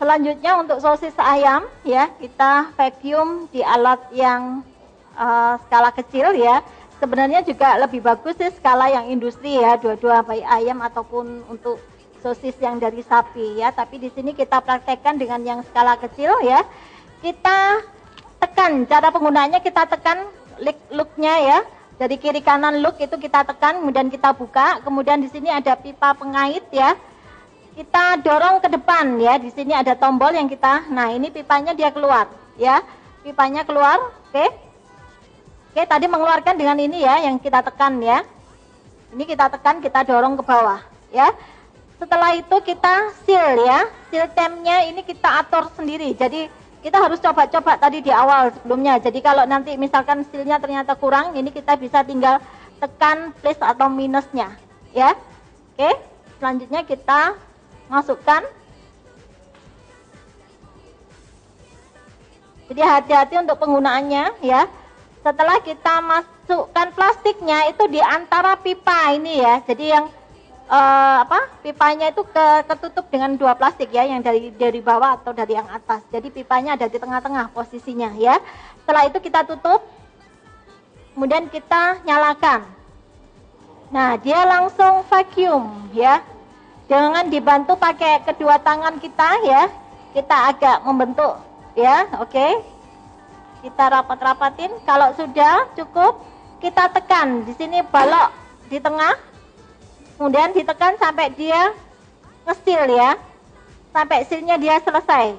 Selanjutnya untuk sosis ayam ya, kita vacuum di alat yang skala kecil ya. Sebenarnya juga lebih bagus sih skala yang industri ya, dua-dua baik ayam ataupun untuk sosis yang dari sapi ya. Tapi di sini kita praktekkan dengan yang skala kecil ya. Kita tekan, cara penggunaannya kita tekan look-nya ya. Dari kiri kanan look itu kita tekan, kemudian kita buka. Kemudian di sini ada pipa pengait ya. Kita dorong ke depan ya, di sini ada tombol yang kita, nah ini pipanya dia keluar ya, pipanya keluar, oke, tadi mengeluarkan dengan ini ya, yang kita tekan ya, ini kita tekan, kita dorong ke bawah ya. Setelah itu kita seal ya, seal tempnya ini kita atur sendiri, jadi kita harus coba-coba tadi di awal sebelumnya, jadi kalau nanti misalkan sealnya ternyata kurang, ini kita bisa tinggal tekan plus atau minusnya ya. Oke, selanjutnya kita masukkan. Jadi hati-hati untuk penggunaannya ya. Setelah kita masukkan plastiknya itu di antara pipa ini ya. Jadi yang pipanya itu ketutup dengan dua plastik ya, yang dari bawah atau dari yang atas. Jadi pipanya ada di tengah-tengah posisinya ya. Setelah itu kita tutup. Kemudian kita nyalakan. Nah, dia langsung vacuum ya. Jangan dibantu pakai kedua tangan kita ya. Kita agak membentuk ya, oke. Kita rapat-rapatin. Kalau sudah cukup, kita tekan. Di sini balok di tengah. Kemudian ditekan sampai dia nge-seal ya. Sampai sealnya dia selesai.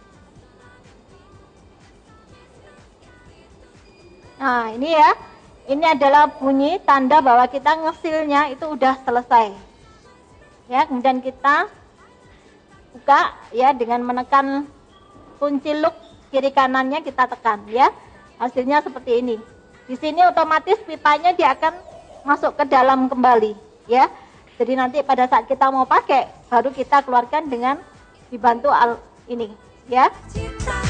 Nah, ini ya. Ini adalah bunyi tanda bahwa kita nge-sealnya itu udah selesai. Ya, kemudian kita buka ya dengan menekan kunci look kiri kanannya, kita tekan ya. Hasilnya seperti ini. Di sini otomatis pipanya dia akan masuk ke dalam kembali ya. Jadi nanti pada saat kita mau pakai baru kita keluarkan dengan dibantu ini ya.